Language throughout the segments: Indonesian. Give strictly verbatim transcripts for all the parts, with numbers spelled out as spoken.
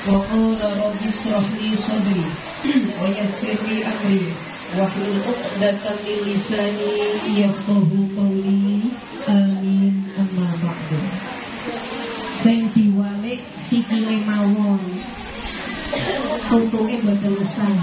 wa qala rabbi ishrah li sadri wa yassir li amri wahlul 'uqdatam min lisani yafqahu qawli. Amin. Amma ba'du. Sing diwalik sikile mawon untunge mboten usah.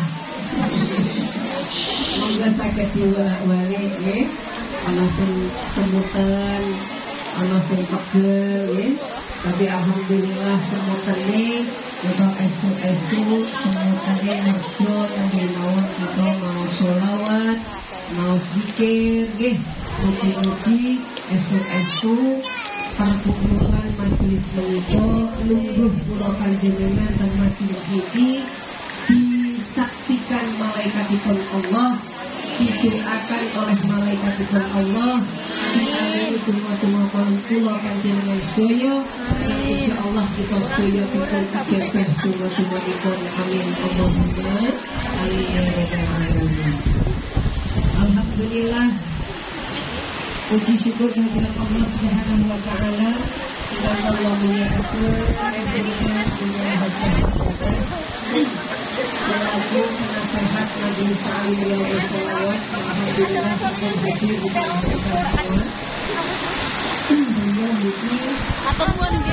Monggo saged diwalik nggih. Ana sing semutan, ana sing pegel nggih. Tapi alhamdulillah semutane kita estu-estu semutane mergo nggih mawon kita mau sholawat, mau zikir nggih. Mugi-mugi estu-estu perkumpulan majelis menika lungguh kula panjenengan dan majelis niki disaksikan malaikatipun Allah, didoakan oleh malaikatipun Allah, diamini donga-donga kula panjenengan sedaya, dan insyaallah kita sedaya dipun ijabah donga-donganipun. Amin Allahumma amin ya rabbal alamin. Alhamdulillah, puji syukur kehadirat Allah Subhanahu wa taala. Kita Allah muliakan memberikan dunia hajat hajat selaku penasehat majelis ta'lim beliau bersolawat. Alhamdulillah kita hadir di dalam acara beliau ini